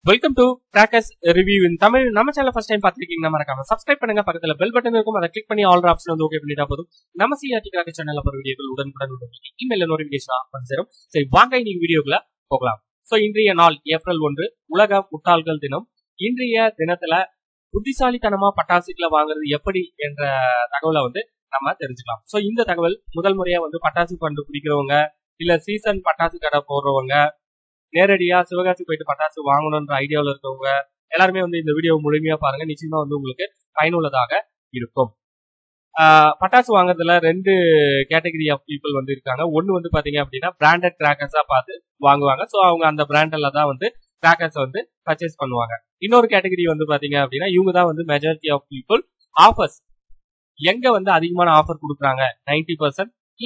Welcome to crackers review in Tamil. நம்ம channel first time பார்த்திருக்கீங்க, மறக்காம subscribe பண்ணுங்க. பக்கத்துல பெல் பட்டன் இருக்கும், அதை கிளிக் பண்ணி ஆல் ஆப்ஷன் வந்து ஓகே பண்ணிட்டா போதும். நம்ம சிஆர்டி கிராக்கர் சேனல்ல போற வீடியோக்கள் உடனுக்குடன் இமெயில் நோட்டிபிகேஷன் வந்து சேரும். சரி, வாங்க இன்னைக்கு வீடியோக்குள்ள போகலாம். சோ இன்றைய நாள் ஏப்ரல் 1 உலக முட்டாள்கள் தினம். இன்றைய தினத்துல புத்திசாலித்தனமா பட்டாசுகளை வாங்குறது எப்படி என்ற தகவலை வந்து நம்ம தெரிஞ்சுக்கலாம். சோ இந்த தகவல் முதல் முறையா வந்து பட்டாசு பண்டு பிடிக்கிறவங்க, இல்ல சீசன் பட்டாசு கடை போடுறவங்க, நேரடியா சிவகாசி போயிட்டு பட்டாசு வாங்கணும்ன்ற ஐடியாவில் இருக்கவங்க எல்லாருமே வந்து இந்த வீடியோ முழுமையா பாருங்க. நிச்சயமா வந்து உங்களுக்கு பயனுள்ளதாக இருக்கும். பட்டாசு வாங்குறதுல ரெண்டு கேட்டகரி ஆஃப் பீப்புள் வந்து இருக்காங்க. ஒன்னு வந்து பாத்தீங்க அப்படின்னா பிராண்டட் கிராக்கர்ஸா பார்த்து வாங்குவாங்க. சோ அவங்க அந்த பிராண்ட்ல தான் வந்து கிராக்கர்ஸ் வந்து பர்ச்சேஸ் பண்ணுவாங்க. இன்னொரு கேட்டகரி வந்து பாத்தீங்க அப்படின்னா இவங்க தான் வந்து மெஜாரிட்டி ஆஃப் பீப்புள் ஆஃபர்ஸ் எங்க வந்து அதிகமான ஆஃபர் கொடுக்குறாங்க, 90% இல்ல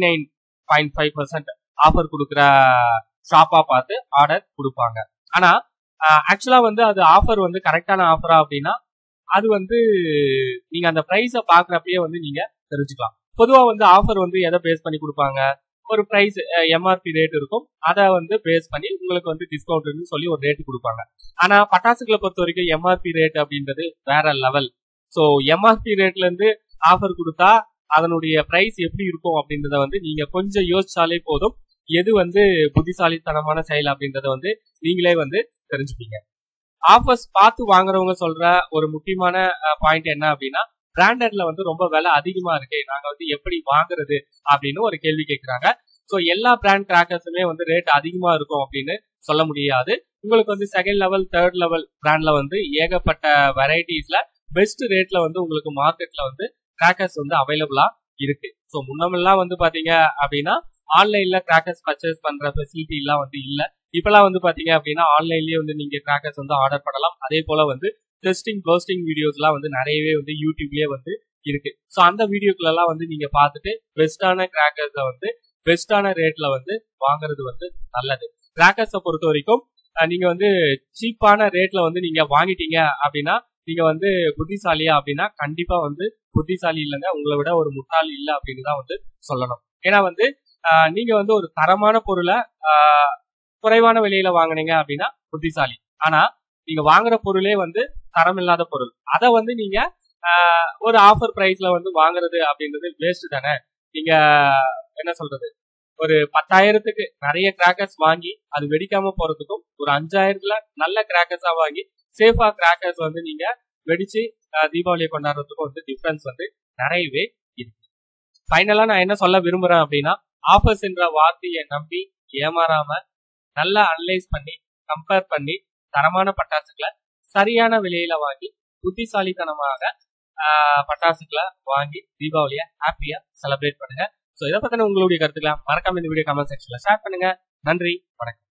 99.5% ஆஃபர் கொடுக்குற ஷாப்பா பார்த்து ஆர்டர் கொடுப்பாங்க. ஆனா ஆக்சுவலா வந்து அது ஆஃபர் வந்து கரெக்டான ஆஃபரா அப்படின்னா அது வந்து நீங்க அந்த பிரைஸ பாக்குறப்பயே வந்து நீங்க தெரிஞ்சுக்கலாம். பொதுவா வந்து ஆஃபர் வந்து எதை பேஸ் பண்ணி கொடுப்பாங்க, ஒரு பிரைஸ் எம்ஆர்பி ரேட் இருக்கும், அதை வந்து பேஸ் பண்ணி உங்களுக்கு வந்து டிஸ்கவுண்ட் சொல்லி ஒரு ரேட் கொடுப்பாங்க. ஆனா பட்டாசுகளை பொறுத்த வரைக்கும் எம்ஆர்பி ரேட் அப்படின்றது வேற லெவல். சோ எம்ஆர்பி ரேட்ல இருந்து ஆஃபர் கொடுத்தா அதனுடைய பிரைஸ் எப்படி இருக்கும் அப்படின்றத வந்து நீங்க கொஞ்சம் யோசிச்சாலே போதும். எது வந்து புத்திசாலித்தனமான செயல் அப்படின்றத வந்து நீங்களே வந்து தெரிஞ்சுப்பீங்க. ஆஃபர்ஸ் பார்த்து வாங்குறவங்க சொல்ற ஒரு முக்கியமான பாயிண்ட் என்ன அப்படின்னா, பிராண்டட்ல வந்து ரொம்ப விலை அதிகமா இருக்கு, நாங்க வந்து எப்படி வாங்குறது அப்படின்னு ஒரு கேள்வி கேட்கிறாங்க. சோ எல்லா பிராண்ட் கிராக்கர்ஸுமே வந்து ரேட் அதிகமா இருக்கும் அப்படின்னு சொல்ல முடியாது. உங்களுக்கு வந்து செகண்ட் லெவல், தேர்ட் லெவல் பிராண்ட்ல வந்து ஏகப்பட்ட வெரைட்டிஸ்ல பெஸ்ட் ரேட்ல வந்து உங்களுக்கு மார்க்கெட்ல வந்து கிராக்கர்ஸ் வந்து அவைலபிளா இருக்கு. சோ முன்னமெல்லாம் வந்து பாத்தீங்க அப்படின்னா ஆன்லைன்ல கிராக்கர்ஸ் பர்ச்சேஸ் பண்ற ஃபெசிலிட்டி எல்லாம் வந்து இல்ல. இப்பெல்லாம் வந்து பாத்தீங்க அப்படின்னா ஆன்லைன்லயே வந்து நீங்க கிராக்கர்ஸ் வந்து ஆர்டர் பண்ணலாம். அதே போல வந்து டெஸ்டிங் ப்ரோஸ்டிங் வீடியோஸ் எல்லாம் வந்து நிறையவே வந்து யூடியூப்லயே வந்து இருக்கு. சோ அந்த வீடியோக்கள் எல்லாம் வந்து நீங்க பார்த்துட்டு பெஸ்டான கிராக்கர்ஸ வந்து பெஸ்டான ரேட்ல வந்து வாங்குறது வந்து நல்லது. கிராக்கர்ஸை பொறுத்த வரைக்கும் நீங்க வந்து சீப்பான ரேட்ல வந்து நீங்க வாங்கிட்டீங்க அப்படின்னா நீங்க வந்து புத்திசாலியா அப்படின்னா கண்டிப்பா வந்து புத்திசாலி இல்லைங்க, உங்களை விட ஒரு முட்டாள் இல்ல அப்படின்னு தான் வந்து சொல்லணும். ஏன்னா வந்து நீங்க வந்து ஒரு தரமான பொருளை குறைவான விலையில வாங்கினீங்க அப்படின்னா புத்திசாலி. ஆனா நீங்க வாங்குற பொருளே வந்து தரம் இல்லாத பொருள், அதை வந்து நீங்க ஒரு ஆஃபர் பிரைஸ்ல வந்து வாங்குறது அப்படின்றது வேஸ்ட் தானே. நீங்க என்ன சொல்றது, ஒரு 10,000க்கு நிறைய கிராக்கர்ஸ் வாங்கி அது வெடிக்காம போறதுக்கும் ஒரு 5,000ல நல்ல கிராக்கர்ஸா வாங்கி சேஃபா கிராக்கர்ஸ் வந்து நீங்க வெடிச்சு தீபாவளியை கொண்டாடுறதுக்கும் வந்து டிஃபரன்ஸ் வந்து நிறையவே இருக்கு. ஃபைனலா நான் என்ன சொல்ல விரும்புறேன் அப்படின்னா, ஆஃபர்ஸ் என்ற வார்த்தையை நம்பி ஏமாறாம நல்லா அனலைஸ் பண்ணி கம்பேர் பண்ணி தரமான பட்டாசுகளை சரியான விலையில வாங்கி புத்திசாலித்தனமாக பட்டாசுகளை வாங்கி தீபாவளியை ஹாப்பியா செலிப்ரேட் பண்ணுங்க. சோ இதை பத்தின உங்களுடைய கருத்துக்களை மறக்காம இந்த வீடியோ கமெண்ட் செக்ஷன்ல ஷேர் பண்ணுங்க. நன்றி, வணக்கம்.